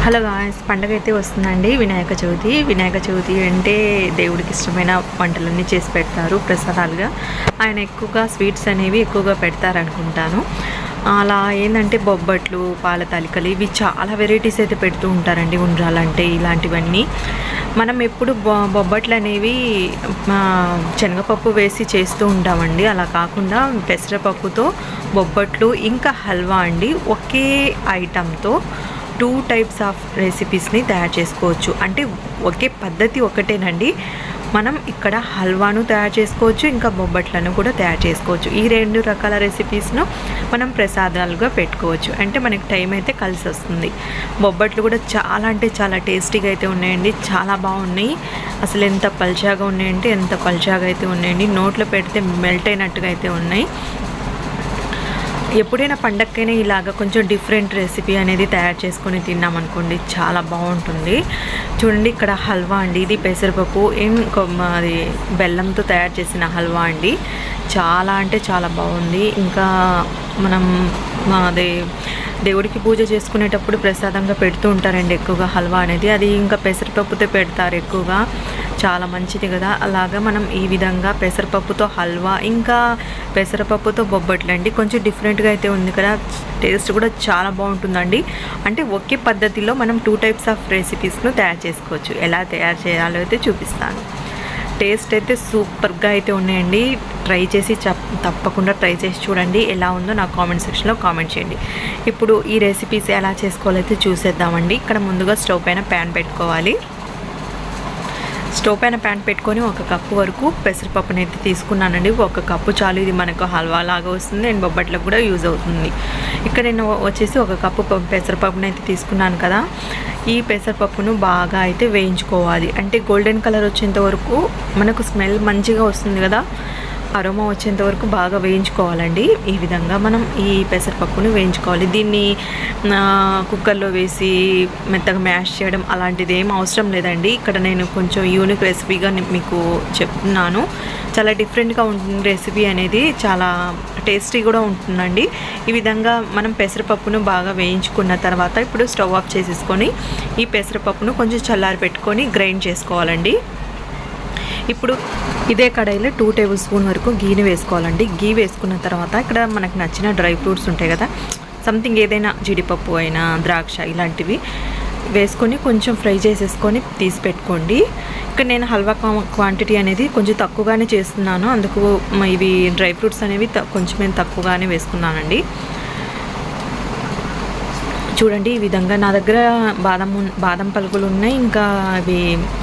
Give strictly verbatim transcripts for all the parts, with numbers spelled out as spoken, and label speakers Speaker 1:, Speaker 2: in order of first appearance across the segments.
Speaker 1: Hello guys, పండగ అయితే వస్తుందండి. వినాయక చవితి వినాయక చవితి అంటే దేవుడికి ఇష్టమైన వంటలన్నీ చేసి పెడతారు ప్రసాదాలుగా. ఆయన ఎక్కువగా స్వీట్స్ అనేవి ఎక్కువగా పెడతారు అనుకుంటాను. అలా ఏంటంటే బొబ్బట్లు, పాల తాలికలు ఇవి చాలా వెరైటీస్ అయితే పెడుతూ ఉంటారండి. ఉండ్రాలంటే ఇలాంటివన్నీ మనం ఎప్పుడు బొ బొబ్బట్లు అనేవి శనగపప్పు వేసి చేస్తూ ఉంటామండి. అలా కాకుండా పెసరపప్పుతో బొబ్బట్లు ఇంకా హల్వా అండి. ఒకే ఐటమ్తో టూ టైప్స్ ఆఫ్ రెసిపీస్ని తయారు చేసుకోవచ్చు. అంటే ఒకే పద్ధతి ఒకటేనండి. మనం ఇక్కడ హల్వాను తయారు చేసుకోవచ్చు, ఇంకా బొబ్బట్లను కూడా తయారు చేసుకోవచ్చు. ఈ రెండు రకాల రెసిపీస్ను మనం ప్రసాదాలుగా పెట్టుకోవచ్చు. అంటే మనకి టైం అయితే కలిసి వస్తుంది. బొబ్బట్లు కూడా చాలా అంటే చాలా టేస్టీగా అయితే ఉన్నాయండి. చాలా బాగున్నాయి. అసలు ఎంత పల్చాగా ఉన్నాయంటే ఎంత పల్చాగా అయితే ఉన్నాయండి. నోట్లో పెడితే మెల్ట్ అయినట్టుగా అయితే ఉన్నాయి. ఎప్పుడైనా పండగకైనా ఇలాగ కొంచెం డిఫరెంట్ రెసిపీ అనేది తయారు చేసుకొని తిన్నామనుకోండి, చాలా బాగుంటుంది. చూడండి, ఇక్కడ హల్వా అండి. ఇది పెసరపప్పు ఏం అది బెల్లంతో తయారు చేసిన హల్వా అండి. చాలా అంటే చాలా బాగుంది. ఇంకా మనం అదే దేవుడికి పూజ చేసుకునేటప్పుడు ప్రసాదంగా పెడుతూ ఉంటారండి ఎక్కువగా హల్వా అనేది. అది ఇంకా పెసరపప్పుతో పెడతారు ఎక్కువగా. చాలా మంచిది కదా. అలాగా మనం ఈ విధంగా పెసరపప్పుతో హల్వా ఇంకా పెసరపప్పుతో బొబ్బట్లు అండి. కొంచెం డిఫరెంట్గా అయితే ఉంది కదా. టేస్ట్ కూడా చాలా బాగుంటుందండి. అంటే ఒకే పద్ధతిలో మనం టూ టైప్స్ ఆఫ్ రెసిపీస్ను తయారు చేసుకోవచ్చు. ఎలా తయారు చేయాలో అయితే చూపిస్తాను. టేస్ట్ అయితే సూపర్గా అయితే ఉన్నాయండి. ట్రై చేసి తప్పకుండా ట్రై చేసి చూడండి. ఎలా ఉందో నాకు కామెంట్ సెక్షన్లో కామెంట్ చేయండి. ఇప్పుడు ఈ రెసిపీస్ ఎలా చేసుకోవాలో అయితే చూసేద్దామండి. ఇక్కడ ముందుగా స్టవ్ పైన ప్యాన్ పెట్టుకోవాలి. స్టవ్ పైన ప్యాన్ పెట్టుకొని ఒక కప్పు వరకు పెసరపప్పుని అయితే తీసుకున్నానండి. ఒక కప్పు చాలు. ఇది మనకు హల్వా లాగా వస్తుంది అండ్ బొబ్బట్లకు కూడా యూజ్ అవుతుంది. ఇక్కడ నేను వచ్చేసి ఒక కప్పు పెసరపప్పుని అయితే తీసుకున్నాను కదా. ఈ పెసరపప్పును బాగా అయితే వేయించుకోవాలి. అంటే గోల్డెన్ కలర్ వచ్చేంత వరకు మనకు స్మెల్ మంచిగా వస్తుంది కదా. అరోమా వచ్చేంత వరకు బాగా వేయించుకోవాలండి. ఈ విధంగా మనం ఈ పెసరపప్పును వేయించుకోవాలి. దీన్ని కుక్కర్లో వేసి మెత్తగా మ్యాష్ చేయడం అలాంటిది ఏం అవసరం లేదండి. ఇక్కడ నేను కొంచెం యూనిక్ రెసిపీగా మీకు చెప్తున్నాను. చాలా డిఫరెంట్గా ఉంటుంది రెసిపీ అనేది. చాలా టేస్టీ కూడా ఉంటుందండి. ఈ విధంగా మనం పెసరపప్పును బాగా వేయించుకున్న తర్వాత ఇప్పుడు స్టవ్ ఆఫ్ చేసేసుకొని ఈ పెసరపప్పును కొంచెం చల్లారి పెట్టుకొని గ్రైండ్ చేసుకోవాలండి. ఇప్పుడు ఇదే కడాయిలో టూ టేబుల్ స్పూన్ వరకు గీని వేసుకోవాలండి. గీ వేసుకున్న తర్వాత ఇక్కడ మనకు నచ్చిన డ్రై ఫ్రూట్స్ ఉంటాయి కదా, సంథింగ్ ఏదైనా జీడిపప్పు అయినా ద్రాక్ష ఇలాంటివి వేసుకొని కొంచెం ఫ్రై చేసేసుకొని తీసి పెట్టుకోండి. ఇక్కడ నేను హల్వా క్వాంటిటీ అనేది కొంచెం తక్కువగానే చేస్తున్నాను. అందుకు ఇవి డ్రై ఫ్రూట్స్ అనేవి కొంచెం నేను తక్కువగానే వేసుకున్నానండి. చూడండి, ఈ విధంగా నా దగ్గర బాదం బాదం పలుకులు ఉన్నాయి, ఇంకా అవి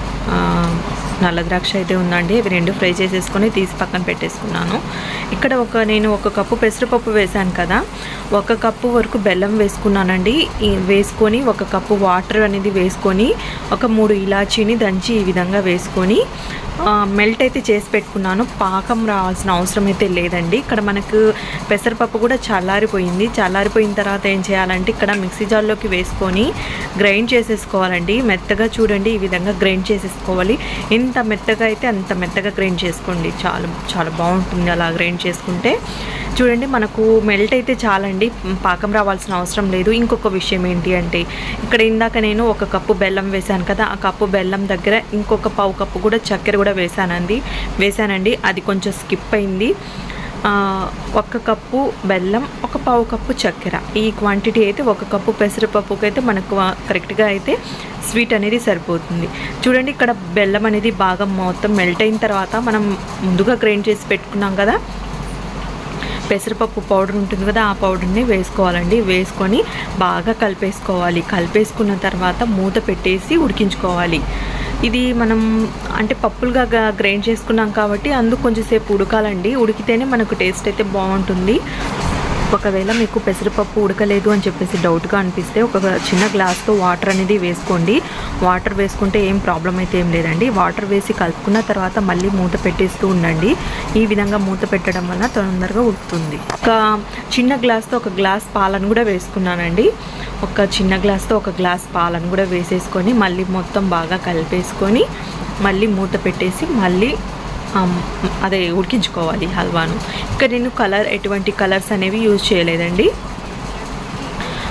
Speaker 1: నల్ల ద్రాక్ష అయితే ఉందండి. అవి రెండు ఫ్రై చేసేసుకొని తీసి పక్కన పెట్టేసుకున్నాను. ఇక్కడ ఒక నేను ఒక కప్పు పెసరపప్పు వేసాను కదా, ఒక కప్పు వరకు బెల్లం వేసుకున్నానండి. వేసుకొని ఒక కప్పు వాటర్ అనేది వేసుకొని ఒక మూడు ఇలాచీని దంచి ఈ విధంగా వేసుకొని మెల్ట్ అయితే చేసి పెట్టుకున్నాను. పాకం రావాల్సిన అవసరం అయితే లేదండి. ఇక్కడ మనకు పెసరపప్పు కూడా చల్లారిపోయింది. చల్లారిపోయిన తర్వాత ఏం చేయాలంటే ఇక్కడ మిక్సీ జార్లోకి వేసుకొని గ్రైండ్ చేసేసుకోవాలండి. మెత్తగా చూడండి, ఈ విధంగా గ్రైండ్ చేసేసుకోవాలి. ఎంత మెత్తగా అయితే అంత మెత్తగా గ్రైండ్ చేసుకోండి. చాలా చాలా బాగుంటుంది అలా గ్రైండ్ చేసుకుంటే. చూడండి, మనకు మెల్ట్ అయితే చాలండి, పాకం రావాల్సిన అవసరం లేదు. ఇంకొక విషయం ఏంటి అంటే ఇక్కడ ఇందాక నేను ఒక కప్పు బెల్లం వేసాను కదా, ఆ కప్పు బెల్లం దగ్గర ఇంకొక పావు కప్పు కూడా చక్కెర కూడా వేసానండి వేసానండి అది కొంచెం స్కిప్ అయింది. ఒక కప్పు బెల్లం, ఒక పావు కప్పు చక్కెర, ఈ క్వాంటిటీ అయితే ఒక కప్పు పెసరపప్పుకి అయితే మనకు కరెక్ట్గా అయితే స్వీట్ అనేది సరిపోతుంది. చూడండి, ఇక్కడ బెల్లం అనేది బాగా మొత్తం మెల్ట్ అయిన తర్వాత మనం ముందుగా గ్రైండ్ చేసి పెట్టుకున్నాం కదా పెసరపప్పు పౌడర్ ఉంటుంది కదా, ఆ పౌడర్ని వేసుకోవాలండి. వేసుకొని బాగా కలిపేసుకోవాలి. కలిపేసుకున్న తర్వాత మూత పెట్టేసి ఉడికించుకోవాలి. ఇది మనం అంటే పప్పులుగా గ్రైండ్ చేసుకున్నాం కాబట్టి అందుకు కొంచెంసేపు ఉడకాలండి. ఉడికితేనే మనకు టేస్ట్ అయితే బాగుంటుంది. ఒకవేళ మీకు పెసరపప్పు ఉడకలేదు అని చెప్పేసి డౌట్గా అనిపిస్తే ఒక చిన్న గ్లాస్తో వాటర్ అనేది వేసుకోండి. వాటర్ వేసుకుంటే ఏం ప్రాబ్లం అయితే ఏం లేదండి. వాటర్ వేసి కలుపుకున్న తర్వాత మళ్ళీ మూత పెట్టేస్తూ ఉండండి. ఈ విధంగా మూత పెట్టడం వల్ల తొందరగా ఉడుకుతుంది. ఒక చిన్న గ్లాస్తో ఒక గ్లాస్ పాలను కూడా వేసుకున్నానండి. ఒక చిన్న గ్లాస్తో ఒక గ్లాస్ పాలను కూడా వేసేసుకొని మళ్ళీ మొత్తం బాగా కలిపేసుకొని మళ్ళీ మూత పెట్టేసి మళ్ళీ అదే ఉడికించుకోవాలి హల్వాను. ఇక్కడ నేను కలర్ ఎటువంటి కలర్స్ అనేవి యూజ్ చేయలేదండి.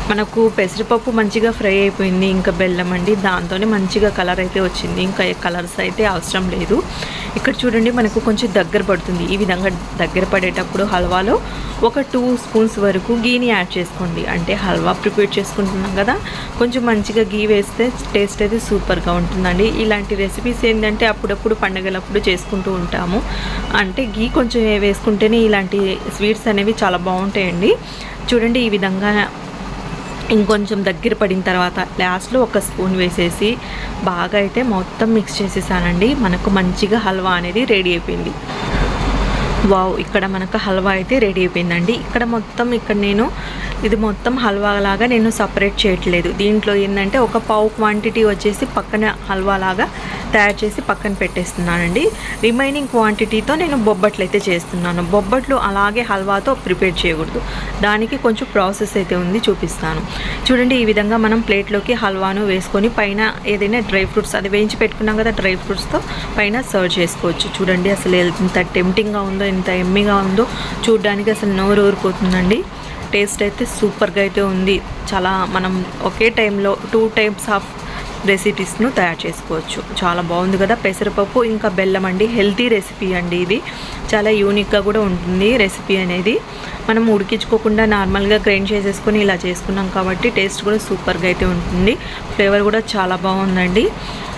Speaker 1: మనకు పెసరపప్పు మంచిగా ఫ్రై అయిపోయింది. ఇంకా బెల్లం అండి, దాంతోనే మంచిగా కలర్ అయితే వచ్చింది. ఇంకా కలర్స్ అయితే అవసరం లేదు. ఇక్కడ చూడండి మనకు కొంచెం దగ్గర పడుతుంది. ఈ విధంగా దగ్గర పడేటప్పుడు హల్వాలో ఒక టూ స్పూన్స్ వరకు గీని యాడ్ చేసుకోండి. అంటే హల్వా ప్రిపేర్ చేసుకుంటున్నాం కదా, కొంచెం మంచిగా గీ వేస్తే టేస్ట్ అయితే సూపర్గా ఉంటుందండి. ఇలాంటి రెసిపీస్ ఏంటంటే అప్పుడప్పుడు పండగలప్పుడు చేసుకుంటూ ఉంటాము. అంటే గీ కొంచెం వేసుకుంటేనే ఇలాంటి స్వీట్స్ అనేవి చాలా బాగుంటాయండి. చూడండి ఈ విధంగా ఇంకొంచెం దగ్గర పడిన తర్వాత లాస్ట్లో ఒక స్పూన్ వేసేసి బాగా అయితే మొత్తం మిక్స్ చేసేసానండి. మనకు మంచిగా హల్వా అనేది రెడీ అయిపోయింది. వావ్, ఇక్కడ మనకు హల్వా అయితే రెడీ అయిపోయిందండి. ఇక్కడ మొత్తం ఇక్కడ నేను ఇది మొత్తం హల్వా లాగా నేను సపరేట్ చేయట్లేదు. దీంట్లో ఏంటంటే ఒక పావు క్వాంటిటీ వచ్చేసి పక్కన హల్వా లాగా తయారు చేసి పక్కన పెట్టేస్తున్నానండి. రిమైనింగ్ క్వాంటిటీతో నేను బొబ్బట్లు అయితే చేస్తున్నాను. బొబ్బట్లు అలాగే హల్వాతో ప్రిపేర్ చేయకూడదు, దానికి కొంచెం ప్రాసెస్ అయితే ఉంది, చూపిస్తాను. చూడండి ఈ విధంగా మనం ప్లేట్లోకి హల్వాను వేసుకొని పైన ఏదైనా డ్రై ఫ్రూట్స్ అది వేయించి పెట్టుకున్నాం కదా, డ్రై ఫ్రూట్స్తో పైన సర్వ్ చేసుకోవచ్చు. చూడండి అసలు ఎంత టెంప్టింగ్గా ఉందో, ఎంత ఎమ్మీగా ఉందో, చూడడానికి అసలు నోరు ఊరిపోతుందండి. టేస్ట్ అయితే సూపర్గా అయితే ఉంది. చాలా మనం ఒకే టైంలో టూ టైప్స్ ఆఫ్ రెసిపీస్ను తయారు చేసుకోవచ్చు. చాలా బాగుంది కదా. పెసరపప్పు ఇంకా బెల్లం అండి, హెల్తీ రెసిపీ అండి. ఇది చాలా యూనిక్గా కూడా ఉంటుంది రెసిపీ అనేది. మనం ఉడికించుకోకుండా నార్మల్గా గ్రైండ్ చేసేసుకొని ఇలా చేసుకున్నాం కాబట్టి టేస్ట్ కూడా సూపర్గా అయితే ఉంటుంది. ఫ్లేవర్ కూడా చాలా బాగుందండి.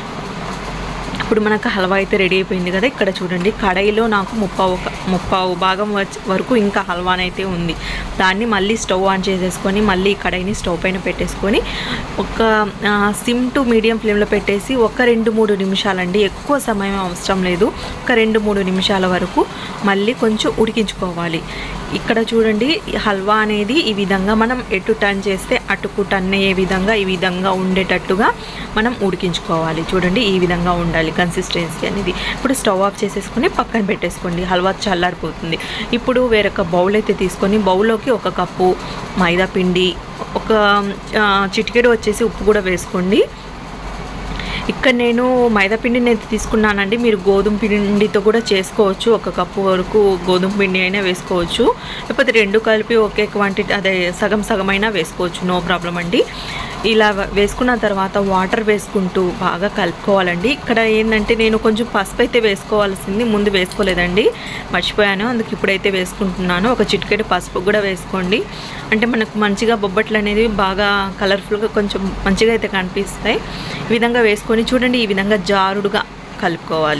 Speaker 1: ఇప్పుడు మనకు హల్వా అయితే రెడీ అయిపోయింది కదా. ఇక్కడ చూడండి కడాయిలో నాకు ముప్పావు ముప్పావు భాగం వరకు ఇంకా హల్వానైతే ఉంది. దాన్ని మళ్ళీ స్టవ్ ఆన్ చేసేసుకొని మళ్ళీ కడాయిని స్టవ్ పైన పెట్టేసుకొని ఒక సిమ్ టు మీడియం ఫ్లేమ్లో పెట్టేసి ఒక రెండు మూడు నిమిషాలండి, ఎక్కువ సమయం అవసరం లేదు, ఒక రెండు మూడు నిమిషాల వరకు మళ్ళీ కొంచెం ఉడికించుకోవాలి. ఇక్కడ చూడండి హల్వా అనేది ఈ విధంగా మనం ఎటు టర్న్ చేస్తే అటుకు టర్న్ అయ్యే విధంగా ఈ విధంగా ఉండేటట్టుగా మనం ఉడికించుకోవాలి. చూడండి ఈ విధంగా ఉండాలి కన్సిస్టెన్సీ అనేది. ఇప్పుడు స్టవ్ ఆఫ్ చేసేసుకొని పక్కన పెట్టేసుకోండి, హల్వా చల్లారిపోతుంది. ఇప్పుడు వేరొక బౌల్ అయితే తీసుకొని బౌల్లోకి ఒక కప్పు మైదా పిండి, ఒక చిటికెడు వచ్చేసి ఉప్పు కూడా వేసుకోండి. ఇక్కడ నేను మైదా పిండిని అయితే తీసుకున్నానండి. మీరు గోధుమ పిండితో కూడా చేసుకోవచ్చు. ఒక కప్పు వరకు గోధుమ పిండి అయినా వేసుకోవచ్చు, లేకపోతే రెండు కలిపి ఒకే క్వాంటిటీ అదే సగం సగం అయినా వేసుకోవచ్చు, నో ప్రాబ్లం అండి. ఇలా వేసుకున్న తర్వాత వాటర్ వేసుకుంటూ బాగా కలుపుకోవాలండి. ఇక్కడ ఏంటంటే నేను కొంచెం పసుపు అయితే వేసుకోవాల్సింది, ముందు వేసుకోలేదండి, మర్చిపోయాను, అందుకు ఇప్పుడైతే వేసుకుంటున్నాను. ఒక చిటికెడు పసుపు కూడా వేసుకోండి, అంటే మనకు మంచిగా బొబ్బట్లు అనేది బాగా కలర్ఫుల్గా కొంచెం మంచిగా అయితే కనిపిస్తాయి. ఈ విధంగా వేసుకొని చూడండి ఈ విధంగా జారుడుగా కలుపుకోవాలి.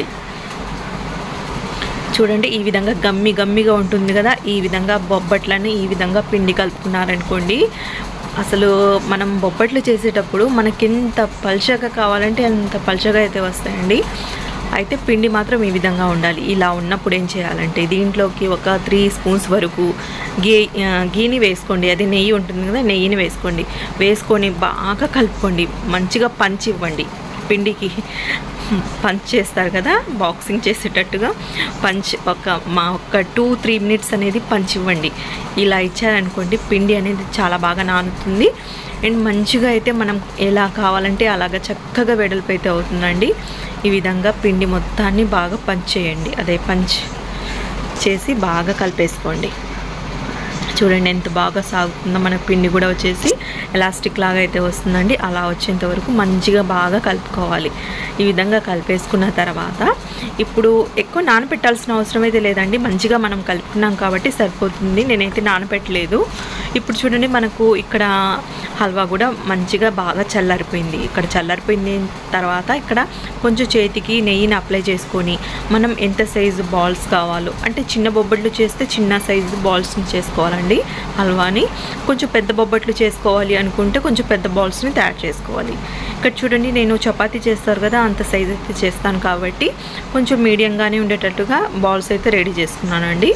Speaker 1: చూడండి ఈ విధంగా గమ్మి గమ్మిగా ఉంటుంది కదా, ఈ విధంగా బొబ్బట్లని ఈ విధంగా పిండి కలుపుకున్నారనుకోండి, అసలు మనం బొబ్బట్లు చేసేటప్పుడు మనకి ఎంత పల్చగా కావాలంటే అంత పల్చగా అయితే వస్తాయండి. అయితే పిండి మాత్రం ఈ విధంగా ఉండాలి. ఇలా ఉన్నప్పుడు ఏం చేయాలంటే దీంట్లోకి ఒక త్రీ స్పూన్స్ వరకు గీ గీని వేసుకోండి. అది నెయ్యి ఉంటుంది కదా, నెయ్యిని వేసుకోండి. వేసుకొని బాగా కలుపుకోండి, మంచిగా పంచి ఇవ్వండి. పిండికి పంచ్ చేస్తారు కదా బాక్సింగ్ చేసేటట్టుగా, పంచ్ ఒక మా ఒక టూ త్రీ మినిట్స్ అనేది పంచ్ ఇవ్వండి. ఇలా ఇచ్చారనుకోండి పిండి అనేది చాలా బాగా నానుతుంది అండ్ మంచిగా అయితే మనం ఎలా కావాలంటే అలాగా చక్కగా వెడల్పు అయితే అవుతుందండి. ఈ విధంగా పిండి మొత్తాన్ని బాగా పంచ్ చేయండి, అదే పంచ్ చేసి బాగా కలిపేసుకోండి. చూడండి ఎంత బాగా సాగుతుందో, మన పిండి కూడా వచ్చేసి ఎలాస్టిక్ లాగా అయితే వస్తుందండి. అలా వచ్చేంత వరకు మంచిగా బాగా కలుపుకోవాలి. ఈ విధంగా కలిపేసుకున్న తర్వాత ఇప్పుడు ఎక్కువ నానబెట్టాల్సిన అవసరం అయితే లేదండి, మంచిగా మనం కలుపుకున్నాం కాబట్టి సరిపోతుంది. నేనైతే నానబెట్టలేదు. ఇప్పుడు చూడండి మనకు ఇక్కడ హల్వా కూడా మంచిగా బాగా చల్లారిపోయింది. ఇక్కడ చల్లారిపోయిన తర్వాత ఇక్కడ కొంచెం చేతికి నెయ్యిని అప్లై చేసుకొని మనం ఎంత సైజు బాల్స్ కావాలో, అంటే చిన్న బొబ్బట్లు చేస్తే చిన్న సైజు బాల్స్ని చేసుకోవాలండి హల్వాని. కొంచెం పెద్ద బొబ్బట్లు చేసుకోవాలి అనుకుంటే కొంచెం పెద్ద బాల్స్ని తయారు చేసుకోవాలి. ఇక్కడ చూడండి నేను చపాతీ చేస్తారు కదా అంత సైజ్ అయితే చేస్తాను కాబట్టి కొంచెం మీడియంగానే ఉండేటట్టుగా బాల్స్ అయితే రెడీ చేసుకున్నానండి.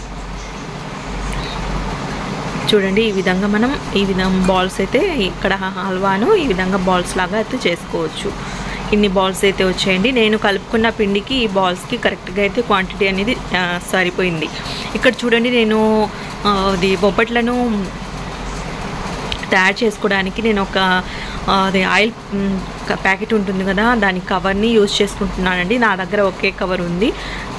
Speaker 1: చూడండి ఈ విధంగా మనం ఈ విధంగా బాల్స్ అయితే ఇక్కడ హల్వాను ఈ విధంగా బాల్స్ లాగా అయితే చేసుకోవచ్చు. ఇన్ని బాల్స్ అయితే వచ్చాయండి. నేను కలుపుకున్న పిండికి ఈ బాల్స్కి కరెక్ట్గా అయితే క్వాంటిటీ అనేది సరిపోయింది. ఇక్కడ చూడండి నేను అది బొబ్బట్లను తయారు చేసుకోవడానికి నేను ఒక అది ఆయిల్ ప్యాకెట్ ఉంటుంది కదా దాని కవర్ని యూజ్ చేసుకుంటున్నానండి. నా దగ్గర ఒకే కవర్ ఉంది,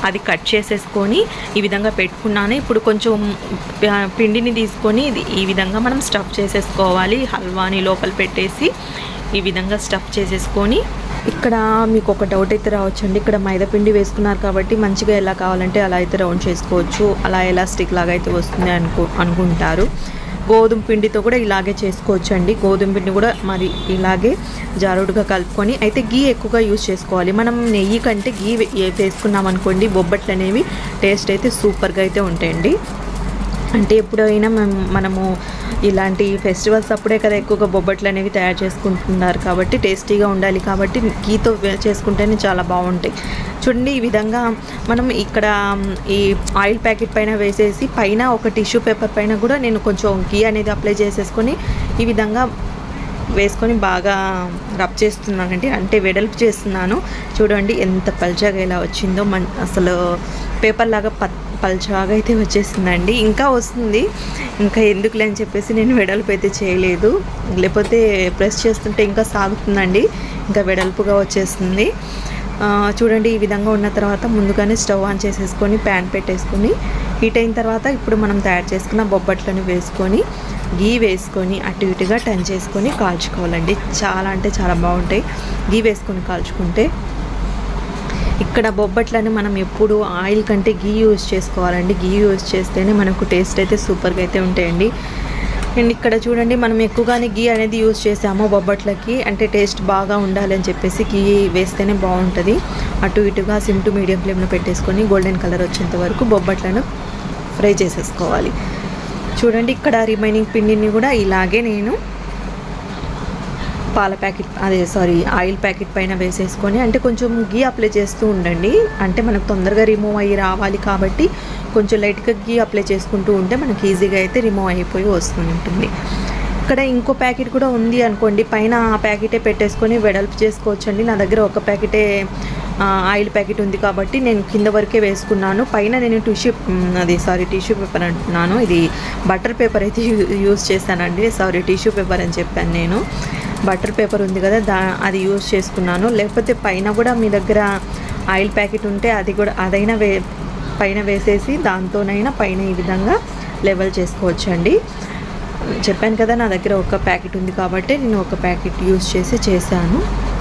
Speaker 1: అది కట్ చేసేసుకొని ఈ విధంగా పెట్టుకున్నాను. ఇప్పుడు కొంచెం పిండిని తీసుకొని ఈ విధంగా మనం స్టఫ్ చేసేసుకోవాలి. హల్వాని లోపల పెట్టేసి ఈ విధంగా స్టఫ్ చేసేసుకొని, ఇక్కడ మీకు ఒక డౌట్ అయితే రావచ్చండి, ఇక్కడ మైదా పిండి వేసుకున్నారు కాబట్టి మంచిగా ఎలా కావాలంటే అలా అయితే రౌండ్ చేసుకోవచ్చు, అలా ఎలాస్టిక్ లాగా అయితే వస్తుంది అనుకో అనుకుంటారు. గోధుమ పిండితో కూడా ఇలాగే చేసుకోవచ్చు అండి. గోధుమ పిండి కూడా మరి ఇలాగే జారుడుగా కలుపుకొని, అయితే గీ ఎక్కువగా యూజ్ చేసుకోవాలి. మనం నెయ్యి కంటే గీ వేసుకున్నాం అనుకోండి, బొబ్బట్లు అనేవి టేస్ట్ అయితే సూపర్గా అయితే ఉంటాయండి. అంటే ఎప్పుడైనా మేము మనము ఇలాంటి ఫెస్టివల్స్ అప్పుడే కదా ఎక్కువగా బొబ్బట్లు అనేవి తయారు చేసుకుంటున్నారు కాబట్టి టేస్టీగా ఉండాలి కాబట్టి గీతో చేసుకుంటేనే చాలా బాగుంటాయి. చూడండి ఈ విధంగా మనం ఇక్కడ ఈ ఆయిల్ ప్యాకెట్ పైన వేసేసి పైన ఒక టిష్యూ పేపర్ పైన కూడా నేను కొంచెం గీ అనేది అప్లై చేసేసుకొని ఈ విధంగా వేసుకొని బాగా రబ్ చేస్తున్నానండి, అంటే వెడల్పు చేస్తున్నాను. చూడండి ఎంత పల్చగా ఇలా వచ్చిందో, మన అసలు పేపర్ లాగా ప పల్చగా అయితే వచ్చేసిందండి. ఇంకా వస్తుంది, ఇంకా ఎందుకులే అని చెప్పేసి నేను వెడల్పు అయితే చేయలేదు, లేకపోతే ప్రెస్ చేస్తుంటే ఇంకా సాగుతుందండి, ఇంకా వెడల్పుగా వచ్చేస్తుంది. చూడండి ఈ విధంగా ఉన్న తర్వాత ముందుగానే స్టవ్ ఆన్ చేసేసుకొని ప్యాన్ పెట్టేసుకొని హీట్ అయిన తర్వాత ఇప్పుడు మనం తయారు చేసుకున్న బొబ్బట్లను వేసుకొని గీ వేసుకొని అటు ఇటుగా టర్న్ చేసుకొని కాల్చుకోవాలండి. చాలా అంటే చాలా బాగుంటాయి గీ వేసుకొని కాల్చుకుంటే. ఇక్కడ బొబ్బట్లని మనం ఎప్పుడు ఆయిల్ కంటే గీ యూజ్ చేసుకోవాలండి. గీ యూజ్ చేస్తేనే మనకు టేస్ట్ అయితే సూపర్గా అయితే ఉంటాయండి. అండ్ ఇక్కడ చూడండి మనం ఎక్కువగానే గీ అనేది యూజ్ చేసాము బొబ్బట్లకి, అంటే టేస్ట్ బాగా ఉండాలి అని చెప్పేసి గీ వేస్తేనే బాగుంటుంది. అటు ఇటుగా సిమ్ టు మీడియం ఫ్లేమ్లో పెట్టేసుకొని గోల్డెన్ కలర్ వచ్చేంత వరకు బొబ్బట్లను ఫ్రై చేసేసుకోవాలి. చూడండి ఇక్కడ రిమైనింగ్ పిండిని కూడా ఇలాగే నేను పాల ప్యాకెట్ అదే సారీ ఆయిల్ ప్యాకెట్ పైన వేసేసుకొని, అంటే కొంచెం గీ అప్లై చేస్తూ ఉండండి, అంటే మనకు తొందరగా రిమూవ్ అయ్యి రావాలి కాబట్టి కొంచెం లైట్గా గీ అప్లై చేసుకుంటూ ఉంటే మనకి ఈజీగా అయితే రిమూవ్ అయిపోయి వస్తూ ఉంటుంది. ఇక్కడ ఇంకో ప్యాకెట్ కూడా ఉంది అనుకోండి, పైన ఆ ప్యాకెటే పెట్టేసుకొని వెడల్పు చేసుకోవచ్చు అండి. నా దగ్గర ఒక ప్యాకెటే ఆయిల్ ప్యాకెట్ ఉంది కాబట్టి నేను కింద వరకే వేసుకున్నాను. పైన నేను టిష్యూ అది సారీ టిష్యూ పేపర్ అంటున్నాను, ఇది బటర్ పేపర్ అయితే యూజ్ చేశానండి. సారీ టిష్యూ పేపర్ అని చెప్పాను నేను. బటర్ పేపర్ ఉంది కదా దా అది యూజ్ చేసుకున్నాను. లేకపోతే పైన కూడా మీ దగ్గర ఆయిల్ ప్యాకెట్ ఉంటే అది కూడా అదైనా వే పైన వేసేసి దాంతోనైనా పైన ఈ విధంగా లెవెల్ చేసుకోవచ్చు అండి. చెప్పాను కదా నా దగ్గర ఒక ప్యాకెట్ ఉంది కాబట్టి నేను ఒక ప్యాకెట్ యూజ్ చేసి చేశాను.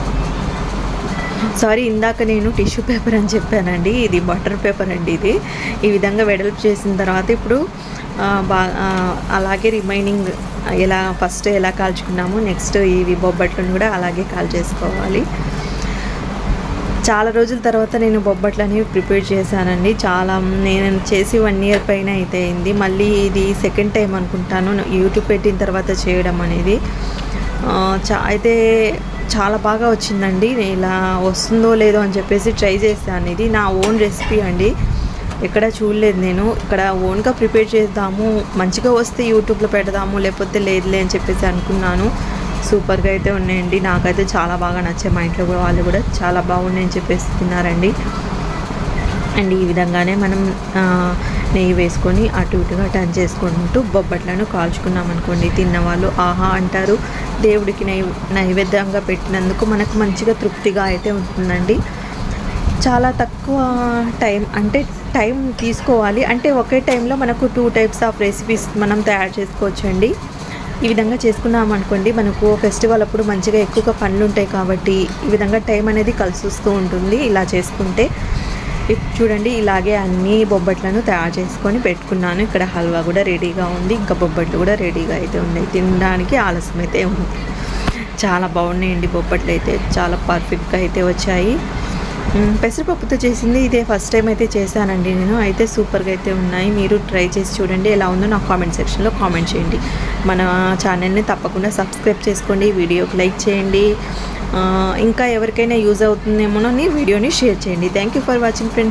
Speaker 1: సారీ ఇందాక నేను టిష్యూ పేపర్ అని చెప్పానండి, ఇది బటర్ పేపర్ అండి. ఇది ఈ విధంగా వెడల్పు చేసిన తర్వాత ఇప్పుడు బా అలాగే రిమైనింగ్ ఎలా ఫస్ట్ ఎలా కాల్చుకున్నామో నెక్స్ట్ ఇవి బొబ్బట్లను కూడా అలాగే కాల్ చేసుకోవాలి. చాలా రోజుల తర్వాత నేను బొబ్బట్లు అనేవి ప్రిపేర్ చేశానండి. చాలా నేను చేసి వన్ ఇయర్ పైన అయితే అయింది. మళ్ళీ ఇది సెకండ్ టైం అనుకుంటాను యూట్యూబ్ పెట్టిన తర్వాత చేయడం అనేది. చా అయితే చాలా బాగా వచ్చిందండి. నేను ఇలా వస్తుందో లేదో అని చెప్పేసి ట్రై చేశాను. ఇది నా ఓన్ రెసిపీ అండి, ఎక్కడ చూడలేదు నేను. ఇక్కడ ఓన్గా ప్రిపేర్ చేద్దాము, మంచిగా వస్తే యూట్యూబ్లో పెడదాము, లేకపోతే లేదులే అని చెప్పేసి అనుకున్నాను. సూపర్గా అయితే ఉన్నాయండి, నాకైతే చాలా బాగా నచ్చాయి. మా ఇంట్లో కూడా వాళ్ళు కూడా చాలా బాగున్నాయని చెప్పేసి తిన్నారండి. అండ్ ఈ విధంగానే మనం నెయ్యి వేసుకొని అటు ఇటుగా టర్న్ చేసుకుంటూ బొబ్బట్లను కాల్చుకున్నాం అనుకోండి, తిన్నవాళ్ళు ఆహా అంటారు. దేవుడికి నై నైవేద్యంగా పెట్టినందుకు మనకు మంచిగా తృప్తిగా అయితే ఉంటుందండి. చాలా తక్కువ టైం, అంటే టైం తీసుకోవాలి, అంటే ఒకే టైంలో మనకు టూ టైప్స్ ఆఫ్ రెసిపీస్ మనం తయారు చేసుకోవచ్చు అండి. ఈ విధంగా చేసుకున్నాం అనుకోండి, మనకు ఫెస్టివల్ అప్పుడు మంచిగా ఎక్కువగా పనులు ఉంటాయి కాబట్టి ఈ విధంగా టైం అనేది కలిసి వస్తూ ఉంటుంది ఇలా చేసుకుంటే. చూడండి ఇలాగే అన్ని బొబ్బట్లను తయారు చేసుకొని పెట్టుకున్నాను. ఇక్కడ హల్వా కూడా రెడీగా ఉంది, ఇంకా బొబ్బట్లు కూడా రెడీగా అయితే ఉన్నాయి. తినడానికి ఆలస్యం అయితే ఉంది. చాలా బాగున్నాయండి బొబ్బట్లు అయితే, చాలా పర్ఫెక్ట్గా అయితే వచ్చాయి. పెసరపప్పుతో చేసింది ఇదే ఫస్ట్ టైం అయితే చేశానండి నేను, అయితే సూపర్గా అయితే ఉన్నాయి. మీరు ట్రై చేసి చూడండి, ఎలా ఉందో నాకు కామెంట్ సెక్షన్లో కామెంట్ చేయండి. మన ఛానల్ని తప్పకుండా సబ్స్క్రైబ్ చేసుకోండి, వీడియోకి లైక్ చేయండి, ఇంకా ఎవరికైనా యూజ్ అవుతుందేమోనని వీడియోని షేర్ చేయండి. Thank you for watching friends.